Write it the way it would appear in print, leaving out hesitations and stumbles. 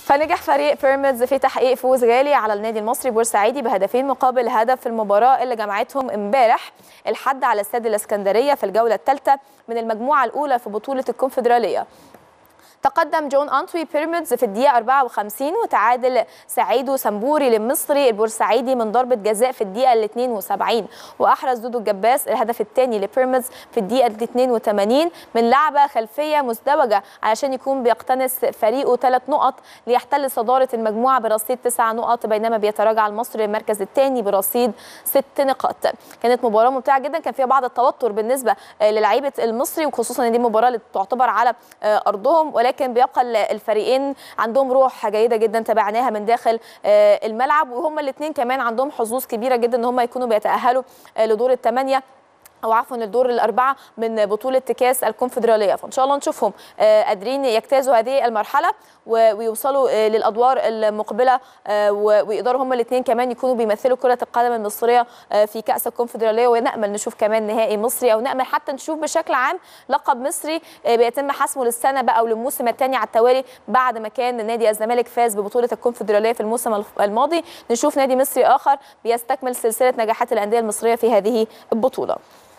فنجح فريق بيراميدز في تحقيق فوز غالي على النادي المصري بورسعيدي بهدفين مقابل هدف في المباراة اللي جمعتهم امبارح الحد على استاد الاسكندرية في الجولة الثالثة من المجموعة الأولى في بطولة الكونفدرالية. تقدم جون أنطوي بيراميدز في الدقيقة 54 وتعادل سعيدو سمبوري للمصري البورسعيدي من ضربة جزاء في الدقيقة 72، وأحرز دودو الجباس الهدف الثاني لبيراميدز في الدقيقة 82 من لعبة خلفية مزدوجة علشان يكون بيقتنص فريقه 3 نقط ليحتل صدارة المجموعة برصيد 9 نقط، بينما بيتراجع المصري للمركز الثاني برصيد 6 نقاط. كانت مباراة ممتعة جدا، كان فيها بعض التوتر بالنسبة للاعيبة المصري، وخصوصا ان دي مباراة اللي تعتبر على أرضهم، ولكن بيبقى الفريقين عندهم روح جيده جدا تابعناها من داخل الملعب، وهم الاثنين كمان عندهم حظوظ كبيره جدا ان هم يكونوا بيتاهلوا لدور الثمانيه او عفوا الدور الاربعه من بطوله كاس الكونفدراليه. فان شاء الله نشوفهم قادرين يجتازوا هذه المرحله ويوصلوا للادوار المقبله، ويقدروا هم الاثنين كمان يكونوا بيمثلوا كره القدم المصريه في كاس الكونفدراليه، ونامل نشوف كمان نهائي مصري، او نامل حتى نشوف بشكل عام لقب مصري بيتم حسمه للسنه بقى او للموسم الثاني على التوالي بعد ما كان نادي الزمالك فاز ببطوله الكونفدراليه في الموسم الماضي. نشوف نادي مصري اخر بيستكمل سلسله نجاحات الانديه المصريه في هذه البطوله.